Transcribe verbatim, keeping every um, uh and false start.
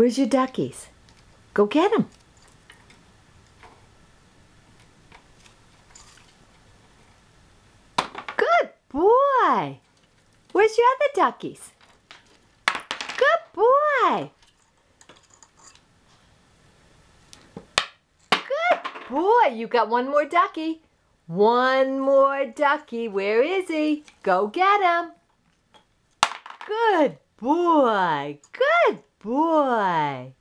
Where's your duckies? Go get them. Good boy. Where's your other duckies? Good boy. Good boy. You got one more ducky. One more ducky. Where is he? Go get him. Good boy. Good boy.